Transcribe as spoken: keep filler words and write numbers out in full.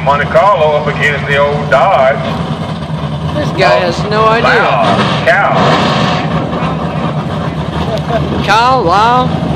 Monte Carlo up against the old Dodge. This guy has no idea. Wow, cow. Kyle, Lyle.